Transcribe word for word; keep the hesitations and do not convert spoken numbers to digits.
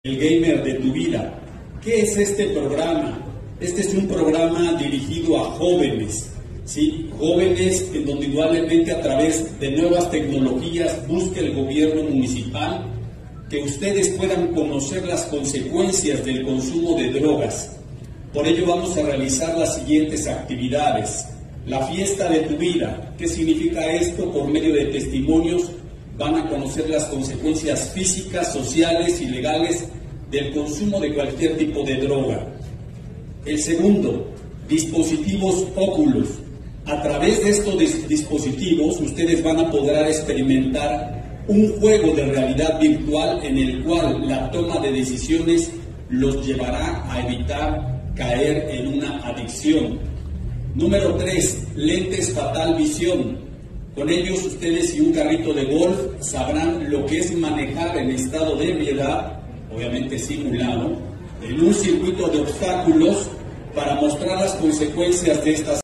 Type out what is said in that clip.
El gamer de tu vida. ¿Qué es este programa? Este es un programa dirigido a jóvenes, ¿sí? Jóvenes en donde indudablemente a través de nuevas tecnologías busca el gobierno municipal que ustedes puedan conocer las consecuencias del consumo de drogas. Por ello vamos a realizar las siguientes actividades. La fiesta de tu vida. ¿Qué significa esto? Por medio de testimonios van a conocer las consecuencias físicas, sociales y legales del consumo de cualquier tipo de droga. El segundo, dispositivos óculos. A través de estos dispositivos ustedes van a poder experimentar un juego de realidad virtual en el cual la toma de decisiones los llevará a evitar caer en una adicción. Número tres, lentes Fatal Visión. Con ellos ustedes y un carrito de golf sabrán lo que es manejar en estado de ebriedad, obviamente simulado, en un circuito de obstáculos para mostrar las consecuencias de estas